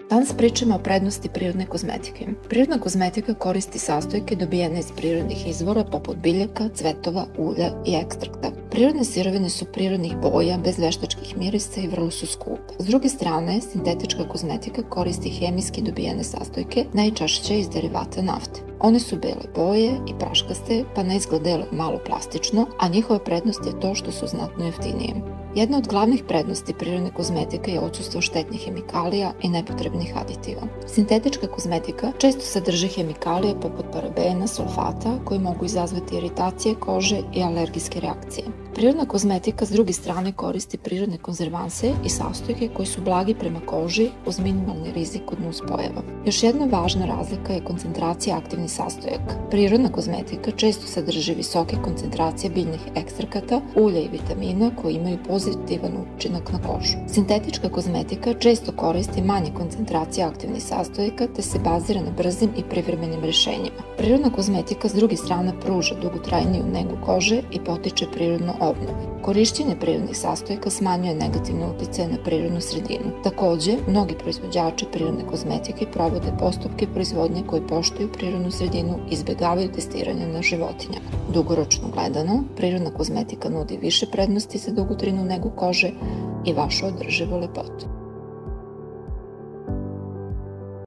Danas pričamo o prednosti prirodne kozmetike. Prirodna kozmetika koristi sastojke dobijene iz prirodnih izvora poput biljaka, cvetova, ulja i ekstrakta. Prirodne sirovine su prirodnih boja, bez veštačkih mirisa i vrlo su skupe. S druge strane, sintetička kozmetika koristi hemijski dobijene sastojke, najčešće iz derivata nafte. One su bele boje i praškaste, pa na izgled deluju malo plastično, a njihova prednost je to što su znatno jeftinije. Jedna od glavnih prednosti prirodne kozmetike je odsustvo štetnih hemikalija i nepotrebnih aditiva. Sintetička kozmetika često sadrži hemikalije poput parabena, sulfata, koji mogu izazvati iritacije kože i alergijske reakcije. Prirodna kozmetika s druge strane koristi prirodne konzervanse i sastojke koji su blagi prema koži uz minimalni rizik od nuspojava. Još jedna važna razlika je koncentracija aktivnih sastojaka. Prirodna kozmetika često sadrži visoke koncentracije biljnih ekstrakata, ulja i vitamina koji imaju pozitivan učinak na kožu. Sintetička kozmetika često koristi manje koncentracije aktivnih sastojaka te se bazira na brzim i privremenim rešenjima. Prirodna kozmetika s druge strane pruža dugotrajniju negu kože i potiče prirodnu obnovu. Korišćenje prirodnih sastojaka smanjuje negativne uticaje na prirodnu sredinu. Takođe, mnogi proizvođači prirodne kozmetike provode postupke proizvodnje koji poštuju prirodnu sredinu i izbegavaju testiranje na životinjama. Dugoročno gledano, prirodna kozmetika nudi više prednosti za dugotrajnu negu kože i vašu održivu lepotu.